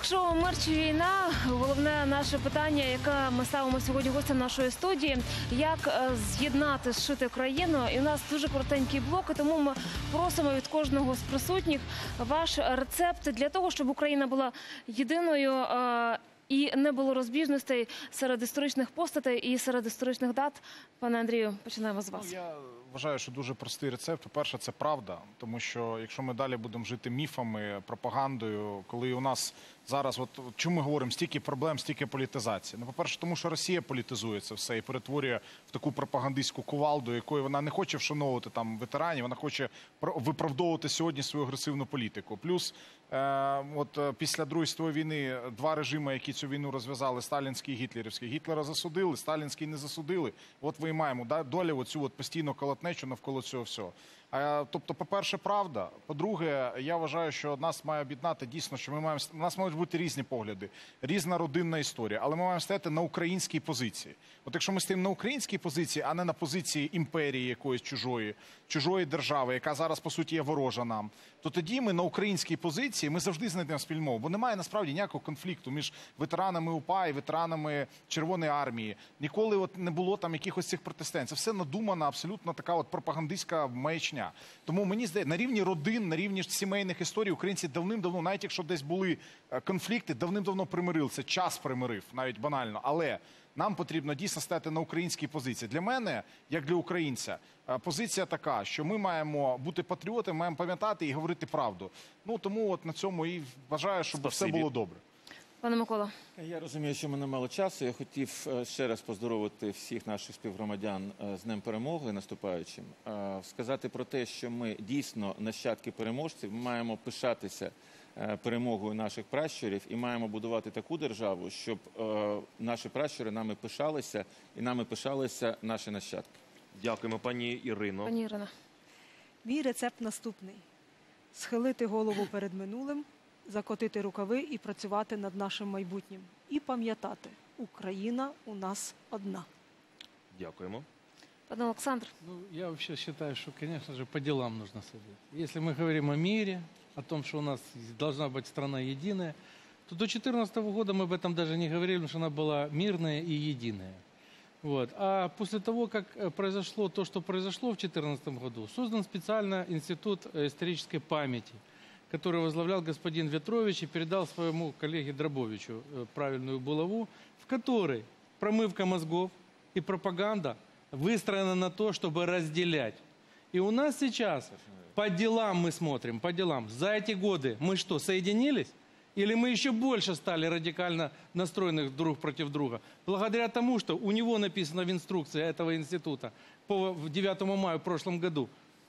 Ток-шоу «Мир чи війна» – головне наше питання, яке ми ставимо сьогодні гостям нашої студії. Як з'єднати, зшити країну? І у нас дуже коротенький блок, і тому ми просимо від кожного з присутніх ваш рецепт для того, щоб Україна була єдиною і не було розбіжностей серед історичних постатей і серед історичних дат. Пане Андрію, починаємо з вас. Я вважаю, що дуже простий рецепт. По-перше, це правда, тому що якщо ми далі будемо жити міфами, пропагандою, коли у нас зараз, чому ми говоримо, стільки проблем, стільки політизації? Ну, по-перше, тому що Росія політизує це все і перетворює в таку пропагандистську кувалду, якою вона не хоче вшановувати там ветеранів, вона хоче виправдовувати сьогодні свою агресивну політику. Плюс, після Другої світової війни два режими, які цю війну розв'язали, сталінський і гітлерівський. Гітлера засудили, сталінський не засудили. От ви і маємо долю оцю постійну колотнечу навколо цього всього. Тобто, по-перше, правда. По-друге, я вважаю, що нас має об'єднати дійсно, що у нас мають бути різні погляди, різна родинна історія, але ми маємо стояти на українській позиції. От якщо ми стоїмо на українській позиції, а не на позиції імперії якоїсь чужої держави, яка зараз, по суті, є ворожа нам, то тоді ми на українській позиції, ми завжди знайдемо спільну мову, бо немає насправді ніякого конфлікту між ветеранами УПА і ветеранами Червоної армії. Ніколи не було там якихось цих протистоянь. Це все надумана, абсолютно така пропагандистська маячня. Тому мені здається, на рівні родин, на рівні сімейних історій українці давним-давно, навіть якщо десь були конфлікти, давним-давно примирилися, час примирив, навіть банально. Але нам потрібно дійсно стати на українській позиції. Для мене, як для українця, позиція така, що ми маємо бути патріотами, маємо пам'ятати і говорити правду. Ну, тому на цьому і вважаю, щоб все було добре. Пане Микола. Я розумію, що в мене мало часу. Я хотів ще раз поздоровити всіх наших співгромадян з Днем Перемоги наступаючим. Сказати про те, що ми дійсно нащадки переможців, ми маємо пишатися перемогою наших пращурів і маємо будувати таку державу, щоб наші пращури нами пишалися і нами пишалися наші нащадки. Дякуємо, пані Ірино. Пані Ірина. Мій рецепт наступний. Схилити голову перед минулим, закотити рукави і працювати над нашим майбутнім. І пам'ятати, Україна у нас одна. Дякуємо. Пане Олександр. Я вообще считаю, что, конечно же, по делам нужно садиться. Если мы говорим о мире, о том, что у нас должна быть страна единая, то до 2014 года мы об этом даже не говорили, потому что она была мирная и единая. Вот. А после того, как произошло то, что произошло в 2014 году, создан специально Институт исторической памяти, который возглавлял господин Ветрович и передал своему коллеге Дробовичу правильную булаву, в которой промывка мозгов и пропаганда выстроена на то, чтобы разделять. И у нас сейчас по делам мы смотрим, по делам. За эти годы мы что, соединились? Или мы еще больше стали радикально настроенных друг против друга? Благодаря тому, что у него написано в инструкции этого института по 9 мая в прошлом году,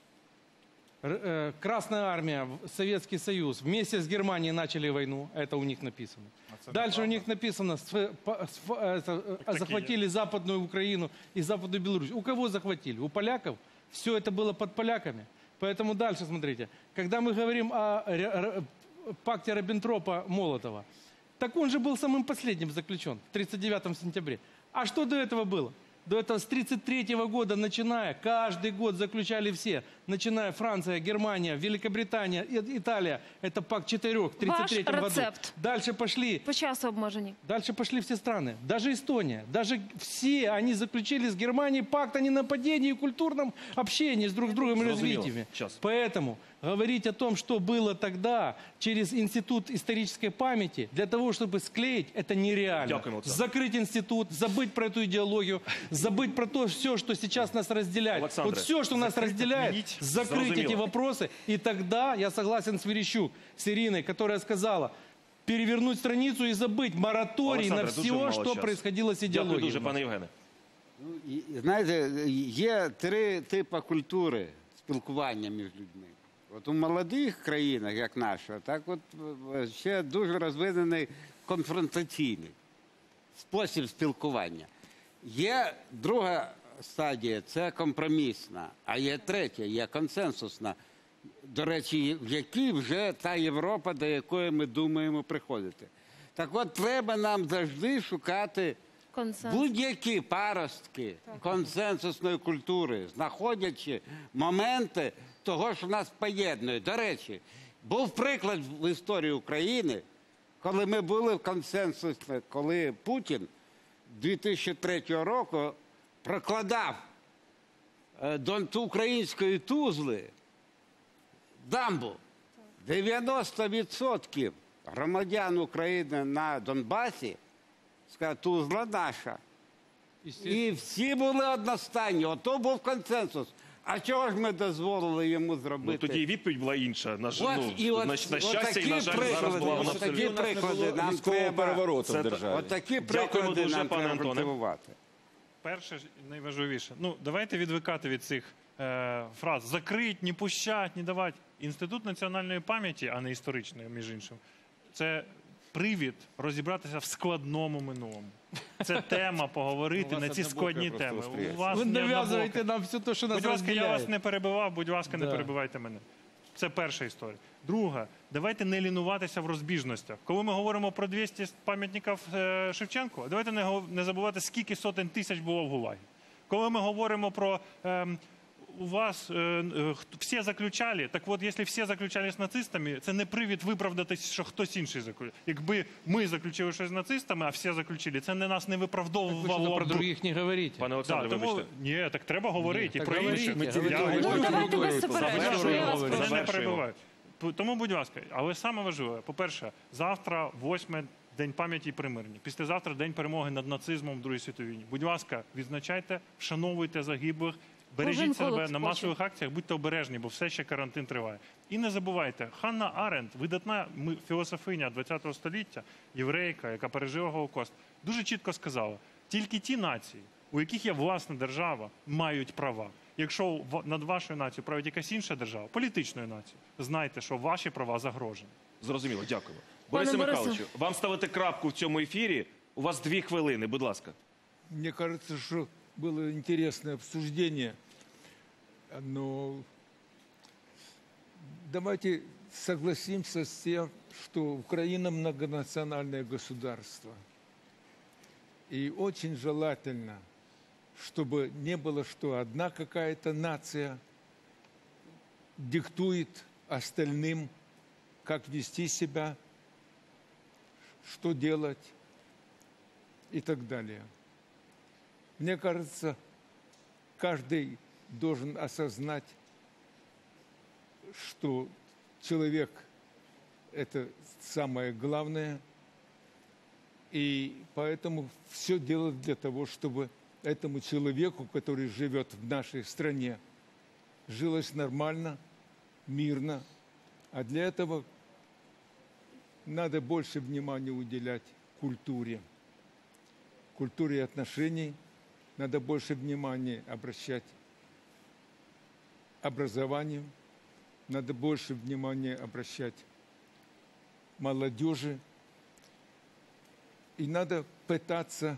Красная армия, Советский Союз вместе с Германией начали войну, это у них написано. Дальше у них написано, захватили Западную Украину и Западную Беларусь. У кого захватили? У поляков? Все это было под поляками. Поэтому дальше смотрите. Когда мы говорим о пакте Риббентропа-Молотова, так он же был самым последним заключен в 1939 сентябре. А что до этого было? До этого с 1933 года начиная, каждый год заключали все, начиная Франция, Германия, Великобритания, Италия. Это пакт 4 в 1933 году. Рецепт. Дальше пошли. По часу обмежені. Дальше пошли все страны. Даже Эстония. Даже все они заключили с Германией пакт о ненападении и культурном общении с друг другом и развитием. Поэтому говорить о том, что было тогда через Институт исторической памяти, для того, чтобы склеить, это нереально. Закрыть институт, забыть про эту идеологию, забыть про то все, что сейчас нас разделяет. Вот все, что нас разделяет, закрыть эти вопросы. И тогда я согласен с Верещук, с Ириной, которая сказала, перевернуть страницу и забыть мораторий на все, что происходило с идеологией. Дякую дуже, пане Євгене. Знаєте, є три типи культури спілкування між людьми. От у молодих країнах, як наша, так от ще дуже розвинений конфронтаційний спосіб спілкування. Є друга стадія – це компромісна, а є третя – є консенсусна, до речі, в якій вже та Європа, до якої ми думаємо приходити. Так от, треба нам завжди шукати будь-які паростки консенсусної культури, знаходячи моменти того, що нас поєднує. До речі, був приклад в історії України, коли ми були в консенсусі, коли Путін 2003 року прокладав до української Тузли дамбу. 90% громадян України на Донбасі сказали, Тузла наша. І всі були одностайні. Ото був консенсус. А чого ж ми дозволили йому зробити? Ну, тоді і відповідь була інша. На щастя, отакі і, на жаль, зараз була вона такі абсолютно... приклади нам треба. перевороту в державі. Отакі Дякуємо приклади дуже, нам пане треба Антоне. культивувати. Перше, найважливіше. Ну, давайте відвикати від цих фраз. Закрить, не пущать, не давать. Інститут національної пам'яті, а не історичної, між іншим, це привід розібратися в складному минулому. Це тема поговорити на ці складні теми. У вас Вы не навязываете однобоке. нам все то, что нас Будь ласка, я вас разделяет. не перебивав, будь ласка, не Да. перебивайте мене. Це перша історія. Друга, давайте не лінуватися в розбіжностях. Коли ми говоримо про 200 пам'ятників Шевченку, давайте не забувати, скільки сотень тисяч було в ГУЛАГі. Коли ми говоримо про у вас всі заключали, так от, якщо всі заключали з нацистами, це не привід виправдатись, що хтось інший заключив. Якби ми заключили щось з нацистами, а всі заключили, це не нас не Вы виправдовувало. что-то про других не говорите. Пане Да, Олександре, тому, вибачте. ні, так треба говорити і так про говоріть, інше. говоріть. Я Ну, говорю. Ну, давайте без суперечок. Завершуємо. Я вас говорю. прошу. Мене не Завершуємо. перебивають. Тому, будь ласка, але саме важливе, по-перше, завтра 8 День пам'яті і примирення. Післязавтра День перемоги над нацизмом в Другій світовій війні. Будь ласка, відзначайте, вшановуйте загиблих, бережіть Кожен себе колос на хоче. масових акціях, будьте обережні, бо все ще карантин триває. І не забувайте, Ханна Аренд, видатна філософиня ХХ століття, єврейка, яка пережила Голокост, дуже чітко сказала, тільки ті нації, у яких є власна держава, мають права. Якщо над вашою нацією править якась інша держава, політичною нацією, знайте, що ваші права загрожені. Зрозуміло, дякую. Пане Борисе Борисе. Михайловичу, вам ставити крапку в цьому ефірі. У вас 2 хвилини, будь ласка. Мне кажется, что было интересное обсуждение, но давайте согласимся с тем, что Украина многонациональное государство. И очень желательно, чтобы не было, что одна какая-то нация диктует остальным, как вести себя, что делать и так далее. Мне кажется, каждый должен осознать, что человек – это самое главное, и поэтому все делать для того, чтобы этому человеку, который живет в нашей стране, жилось нормально, мирно. А для этого надо больше внимания уделять культуре отношений, надо больше внимания обращать образованию, надо больше внимания обращать молодежи, и надо пытаться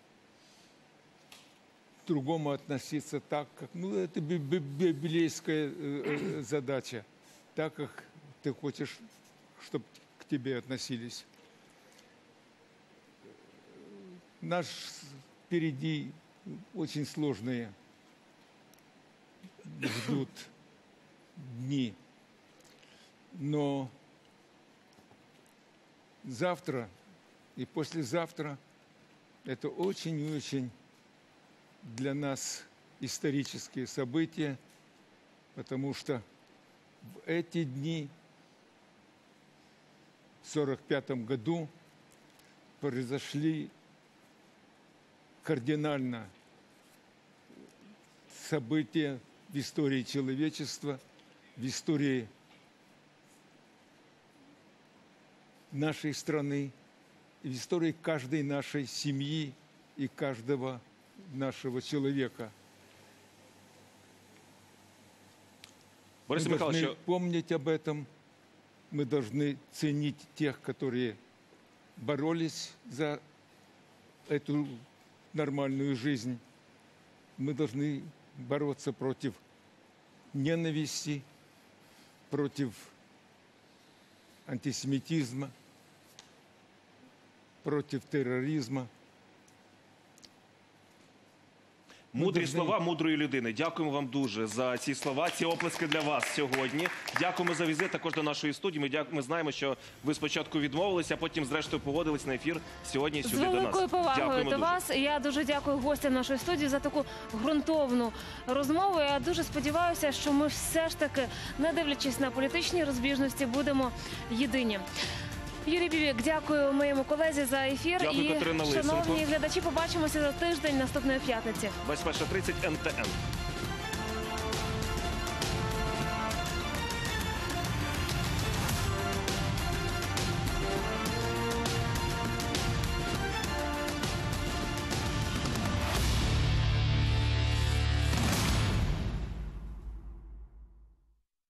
к другому относиться так, как, ну, это библейская задача, так, как ты хочешь, чтобы к тебе относились. Нас впереди очень сложные ждут дни. Но завтра и послезавтра это очень и очень для нас исторические события, потому что в эти дни, в 1945 году, произошли кардинально события в истории человечества, в истории нашей страны, в истории каждой нашей семьи и каждого нашего человека. Борисе Мы должны Михайловичу, помнить об этом, мы должны ценить тех, которые боролись за эту нормальную жизнь. Мы должны бороться против ненависти, против антисемитизма, против терроризма. Мудрі слова мудрої людини. Дякуємо вам дуже за ці слова, ці оплески для вас сьогодні. Дякуємо за візит також до нашої студії. Ми знаємо, що ви спочатку відмовилися, а потім зрештою погодились на ефір сьогодні сюди З до нас. великою повагою Дякуємо до дуже. вас. Я дуже дякую гостям нашої студії за таку ґрунтовну розмову. Я дуже сподіваюся, що ми все ж таки, не дивлячись на політичні розбіжності, будемо єдині. Юрій Бібік, дякую моєму колезі за ефір. Дякую, І, Катерина Лисенко. шановні глядачі, побачимося за тиждень наступної п'ятниці. 21:30 НТН.